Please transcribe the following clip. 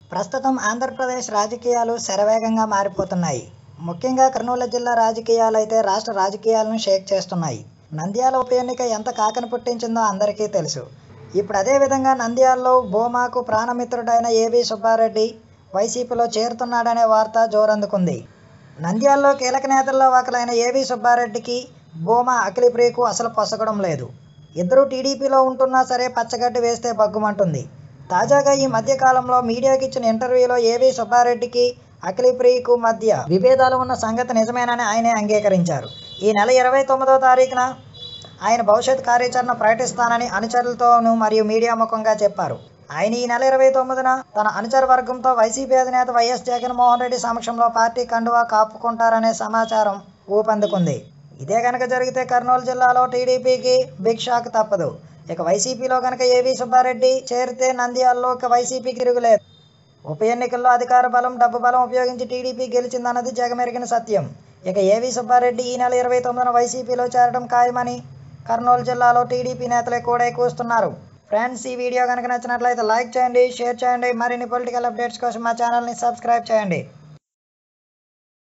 ప్రస్తుతం ఆంధ్రప్రదేశ్ రాజకీయాలు శరవేగంగా మారిపోతున్నాయి. ముఖ్యంగా కర్నూలు జిల్లా రాజకీయాలు అయితే రాష్ట్ర రాజకీయాలను షేక్ చేస్తున్నాయి. నంద్యాల ఉప ఎన్నిక ఎంత కాకను పుట్టించిందో అందరికీ తెలుసు. ఇప్పుడు అదే విధంగా నంద్యాలలో భూమాకు ప్రాణమిత్రుడైన ఏవి సుబ్బారెడ్డి వైసీపీలో చేరుతున్నాడనే వార్త జోరందుకుంది. నంద్యాలలో కీలక నేతల్లో ఒకరైన ఏవి సుబ్బారెడ్డికి భూమా అఖిలప్రియకు అసలు పొసగడం లేదు. ఇద్దరూ టీడీపీలో ఉంటున్నా సరే పచ్చగడ్డి వేస్తే బగ్గుమంటుంది. తాజాగా ఈ మధ్య కాలంలో మీడియాకి ఇచ్చిన ఇంటర్వ్యూలో ఏవి సుబ్బారెడ్డికి అఖిలప్రియకు మధ్య విభేదాలు ఉన్న సంగతి నిజమేనని ఆయనే అంగీకరించారు. ఈ నెల 29వ తారీఖున ఆయన భవిష్యత్ కార్యాచరణ ప్రకటిస్తానని అనుచరులతోనూ మరియు మీడియా ముఖంగా చెప్పారు. ఆయన ఈ నెల 29న తన అనుచర వర్గంతో వైసీపీ అధినేత వైఎస్ జగన్మోహన్ రెడ్డి సమక్షంలో పార్టీ కండువా కాపుకుంటారనే సమాచారం ఊపందుకుంది. ఇదే కనుక జరిగితే కర్నూలు జిల్లాలో టీడీపీకి బిగ్ షాక్ తప్పదు. ఇక వైసీపీలో కనుక ఏవి సుబ్బారెడ్డి చేరితే నంద్యాలలో ఇక వైసీపీకి తిరుగులేదు. ఉప ఎన్నికల్లో అధికార బలం, డబ్బు బలం ఉపయోగించి టీడీపీ గెలిచిందన్నది జగమెరిగిన సత్యం. ఇక ఏవి సుబ్బారెడ్డి ఈ నెల 29న వైసీపీలో చేరడం ఖాయమని కర్నూలు జిల్లాలో టీడీపీ నేతలే కూడా కూస్తున్నారు. ఫ్రెండ్స్, ఈ వీడియో కనుక నచ్చినట్లయితే లైక్ చేయండి, షేర్ చేయండి. మరిన్ని పొలిటికల్ అప్డేట్స్ కోసం మా ఛానల్ని సబ్స్క్రైబ్ చేయండి.